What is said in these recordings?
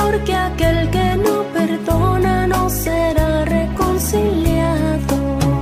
porque aquel que no perdona no será reconciliado.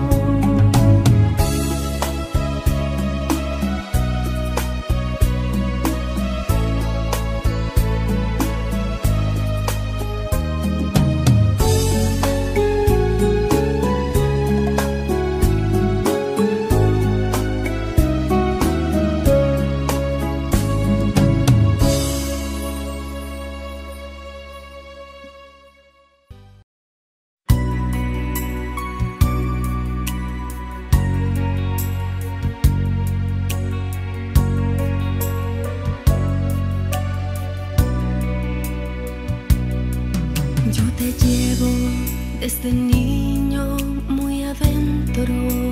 Yo te llevo desde niño muy adentro.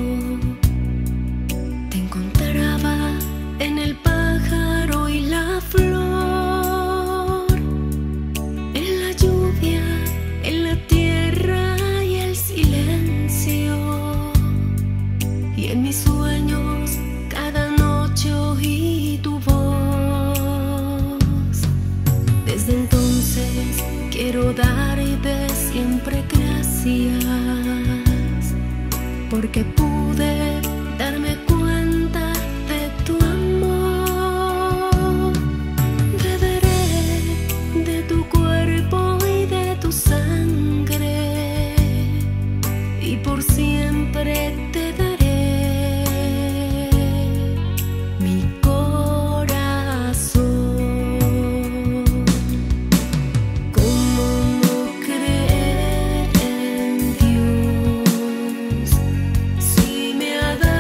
Te encontraba en el pájaro y la flor, en la lluvia, en la tierra y el silencio. Y en mis sueños cada noche oí tu voz. Desde entonces quiero darte siempre gracias, porque pude darme cuenta de tu amor. Beberé de tu cuerpo y de tu sangre, y por siempre te daré mi corazón. Si me ha dado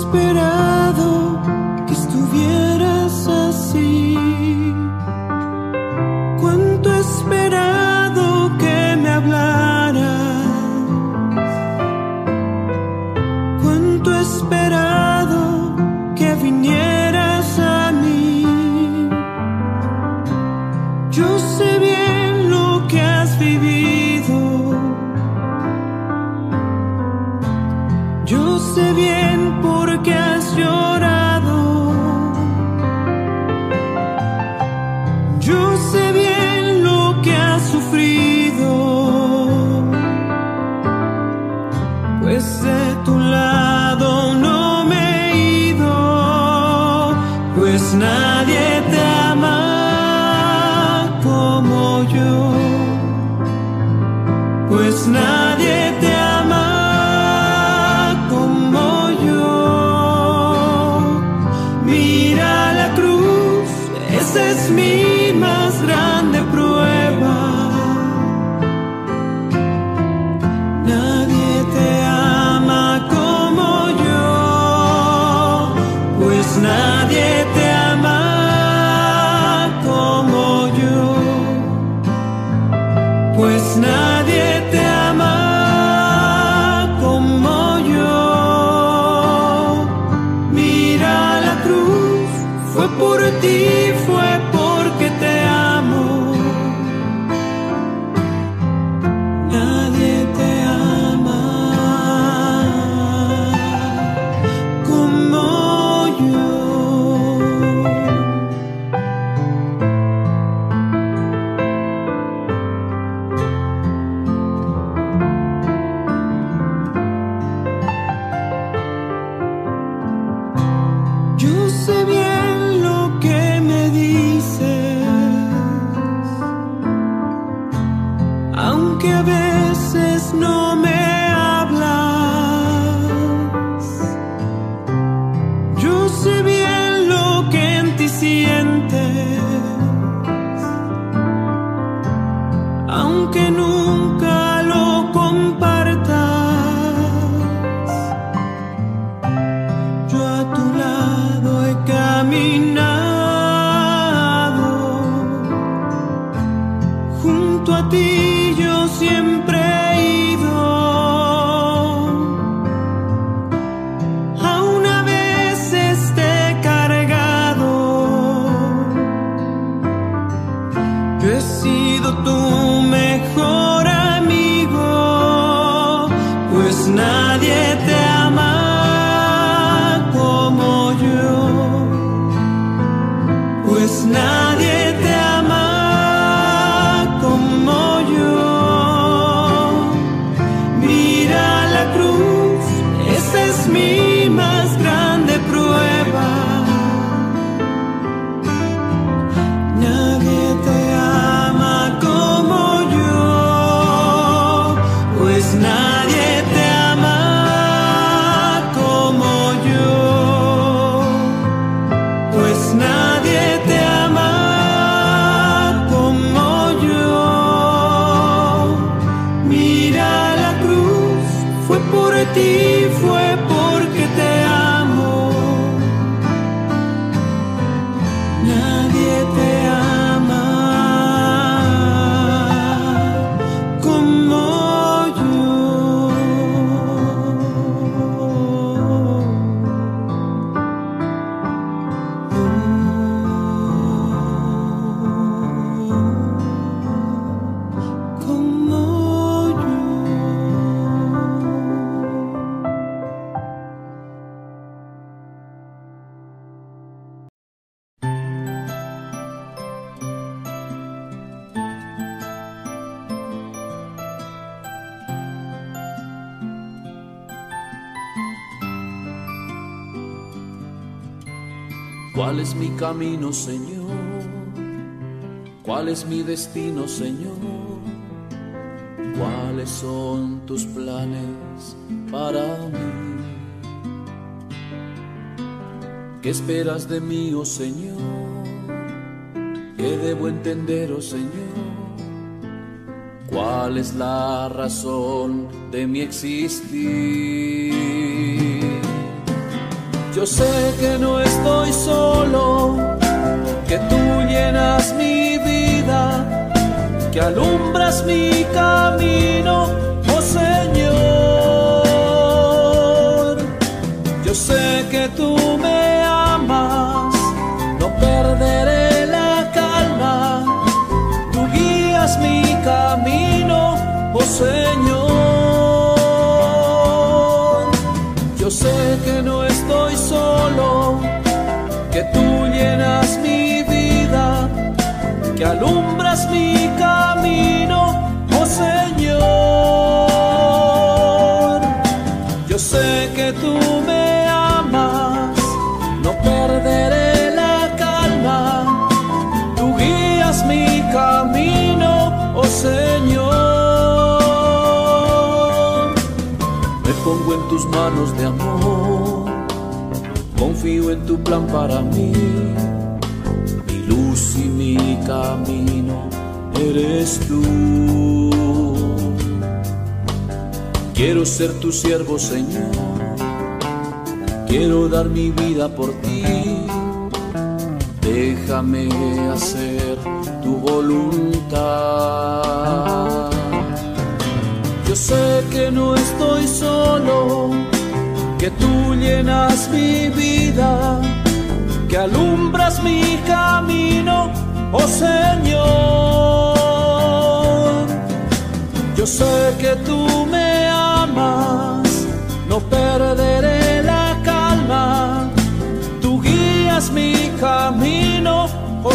esperado que estuvieras así. Cuánto he esperado que me hablaras. Cuánto he esperado que vinieras a mí. Yo sé bien lo que has vivido. Yo sé bien por qué has llorado. Yo sé bien lo que has sufrido. Pues de tu lado no me he ido. Pues nadie te ama como yo. Pues nadie te ama como yo. Mira la cruz, esa es mi más grande prueba. Nadie te ama como yo. Pues nadie te ama como yo. Pues nadie te ama como yo. Mira la cruz, fue por ti, fue porque te amo. Nadie te ama como yo. Yo sé bien lo que me dices, aunque a veces no me hablas. Yo sé bien lo que en ti sientes, aunque nunca lo compartas. Yo a tu lado he caminado, junto a ti yo siempre he ido. Aún a veces te he cargado. Yo he sido tu mejor amigo. Pues nadie te ama como yo. Pues nadie te ama como yo. Mira la cruz, esa es mi más grande prueba. Nadie te ama como yo. Pues nadie te ama como yo. Pues nadie te ama como yo. Mira la cruz, fue por ti, fue porque te amo. Nadie te ama como yo. Como yo. ¿Cuál es mi camino, Señor? ¿Cuál es mi destino, Señor? ¿Cuáles son tus planes para mí? ¿Qué esperas de mí, oh Señor? ¿Qué debo entender, oh Señor? ¿Cuál es la razón de mi existir? Yo sé que no estoy solo, que tú llenas mi vida, que alumbras mi camino, oh Señor. Yo sé que tú me amas, no perderé la calma, tú guías mi camino, oh Señor. Yo sé que no estoy solo, que tú llenas mi vida, que alumbras mi camino, oh Señor. Yo sé que tú me amas, no perderé la calma, tú guías mi camino, oh Señor. Me pongo en tus manos de amor, confío en tu plan para mí, mi luz y mi camino eres tú. Quiero ser tu siervo, Señor, quiero dar mi vida por ti, déjame hacer tu voluntad. Yo sé que no estoy solo, que tú llenas mi vida, que alumbras mi camino, oh Señor. Yo sé que tú me amas, no perderé la calma, tú guías mi camino, oh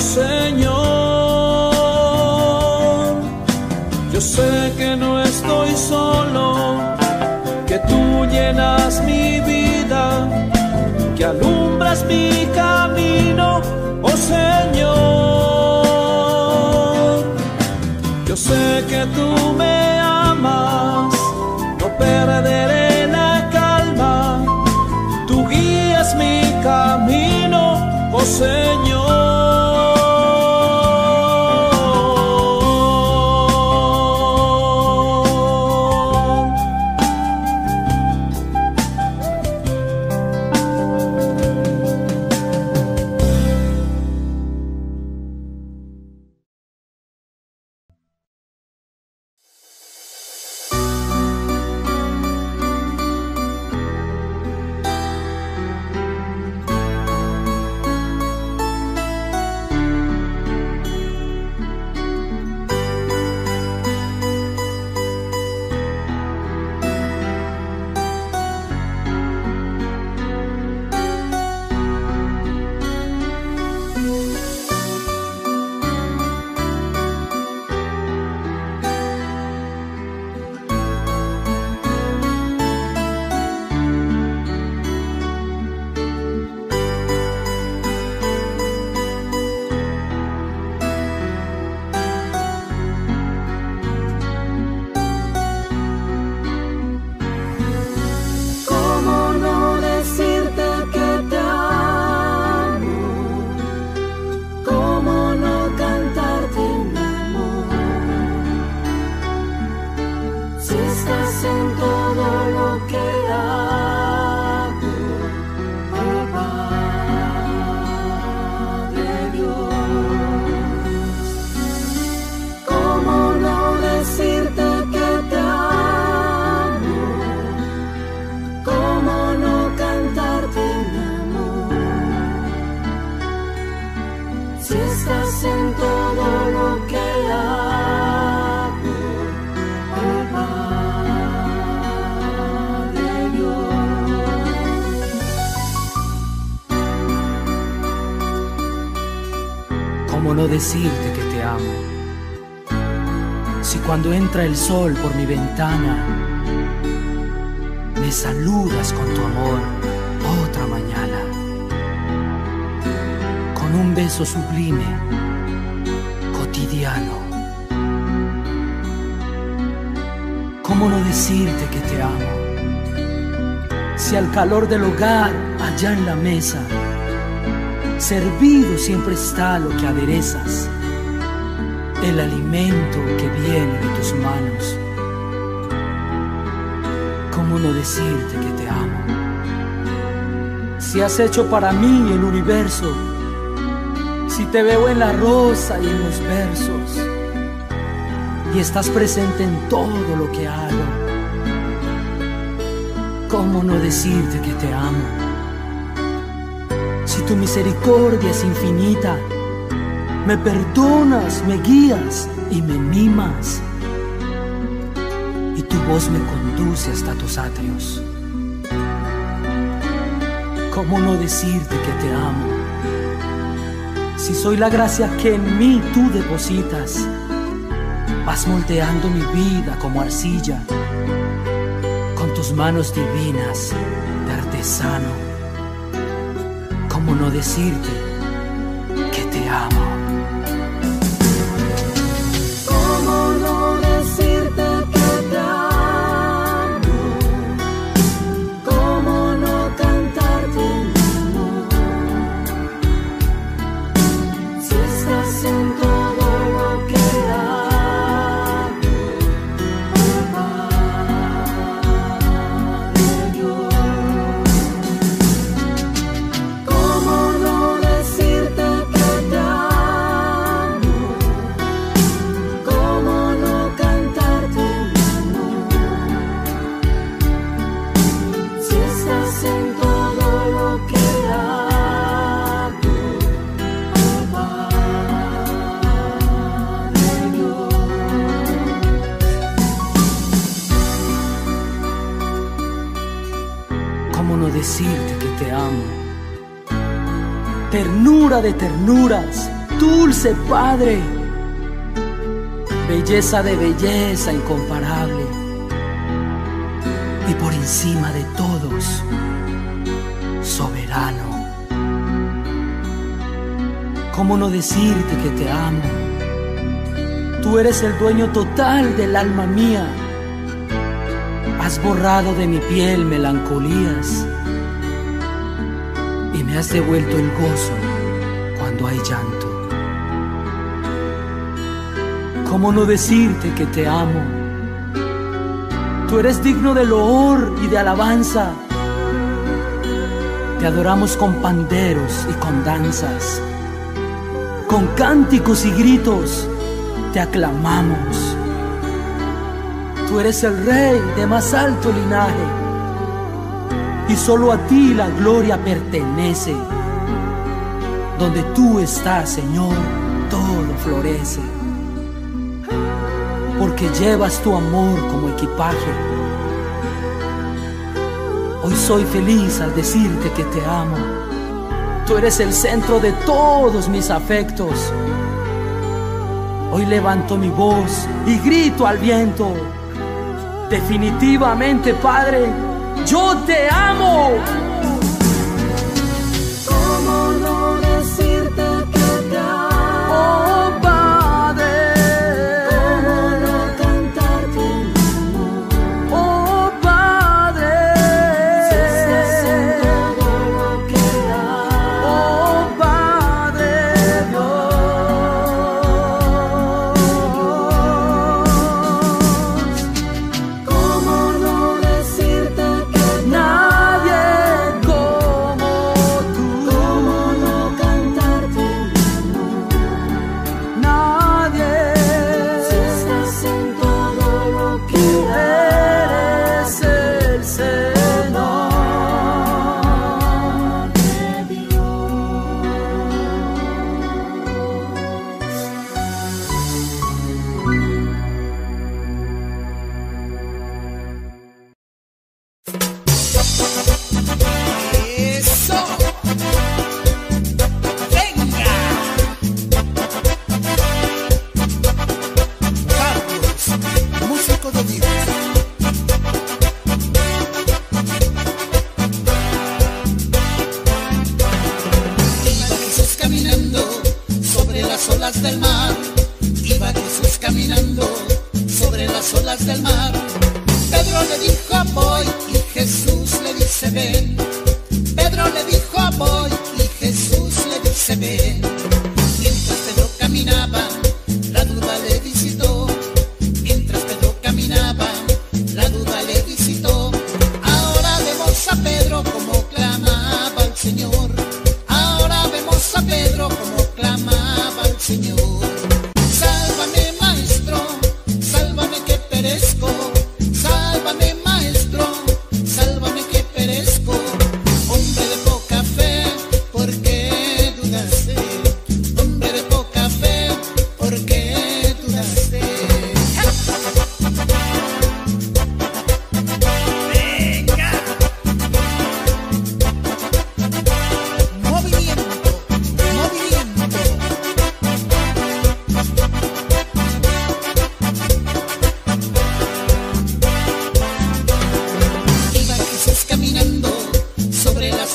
Señor. Yo sé que no estoy solo, que tú llenas mi vida, que alumbras mi camino, oh Señor. Yo sé que tú me amas, no perderé la calma, tú guías mi camino, oh Señor. ¿Cómo no decirte que te amo? Si cuando entra el sol por mi ventana me saludas con tu amor otra mañana, con un beso sublime, cotidiano. ¿Cómo no decirte que te amo? Si al calor del hogar, allá en la mesa, servido siempre está lo que aderezas, el alimento que viene de tus manos. ¿Cómo no decirte que te amo? Si Si has hecho para mí el universo, si te veo en la rosa y en los versos, y estás presente en todo lo que hago, ¿cómo no decirte que te amo? Si tu misericordia es infinita, me perdonas, me guías y me mimas, y tu voz me conduce hasta tus atrios. ¿Cómo no decirte que te amo? Si soy la gracia que en mí tú depositas, vas moldeando mi vida como arcilla, con tus manos divinas de artesano. ¿Cómo no decirte que te amo? ¿Cómo no decirte que te amo? ¿Cómo no cantarte mi amor? Si estás en todo lo que hago, oh Padre Dios. ¿Cómo no decirte que te amo? ¿Cómo no cantarte mi amor? Si estás en todo lo que hago, oh Padre Dios. ¿Cómo no decirte que te amo? Ternura de ternuras, dulce Padre, belleza de belleza incomparable, y por encima de todos, soberano. ¿Cómo no decirte que te amo? Tú eres el dueño total del alma mía. Has borrado de mi piel melancolías y me has devuelto el gozo cuando hay llanto. ¿Cómo no decirte que te amo? Tú eres digno de loor y de alabanza. Te adoramos con panderos y con danzas, con cánticos y gritos te aclamamos. Tú eres el rey de más alto linaje, y solo a ti la gloria pertenece. Donde tú estás, Señor, todo florece, porque llevas tu amor como equipaje. Hoy soy feliz al decirte que te amo. Tú eres el centro de todos mis afectos. Hoy levanto mi voz y grito al viento: definitivamente, Padre, yo te amo. ¿Cómo no decirte que te amo? Oh Padre, ¿Cómo no cantarte mi amor? oh Padre, Si estás en todo lo que hago, oh Padre Dios. ¿cómo no decirte que te Nadie como tú, ¿Cómo no cantarte mi amor? nadie. Si estás en todo lo que Eres el Señor de Dios. Eso. Venga. Carlos, músico de Dios. Iba Jesús caminando sobre las olas del mar. Iba Jesús caminando sobre las olas del mar. Pedro le dijo voy y Jesús le dice ven. Pedro le dijo voy y Jesús le dice ven. Mientras Pedro caminaba, la duda le visitó. Mientras Pedro caminaba, la duda le visitó. Ahora vemos a Pedro como clamaba al Señor.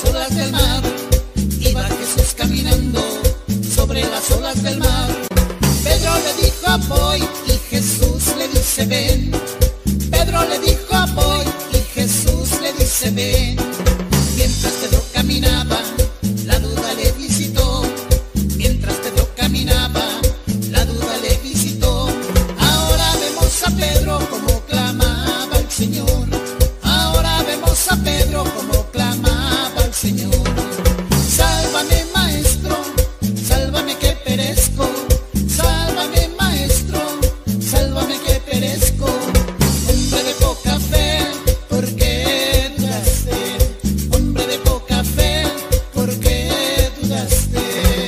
las olas del mar. Iba Jesús caminando sobre las olas del mar. Pedro le dijo voy y Jesús le dice ven. Pedro le dijo voy y Jesús le dice ven. Mientras Pedro caminaba, la duda le visitó. Mientras Pedro caminaba, la duda le visitó. Ahora vemos a Pedro como clamaba al Señor. Ahora vemos a Pedro como clamaba al Señor. Sálvame, maestro, sálvame que perezco. Sálvame, maestro, sálvame que perezco. Hombre de poca fe, ¿por qué dudaste? Hombre de poca fe, ¿por qué dudaste?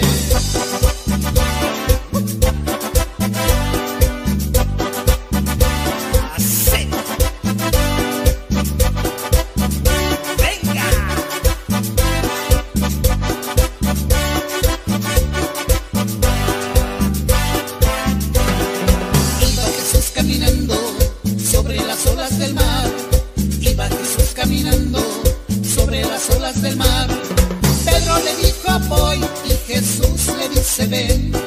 Así. ¡Venga! Iba Jesús caminando sobre las olas del mar. Iba Jesús caminando sobre las olas del mar. Pedro le dijo voy y Jesús le dice ven.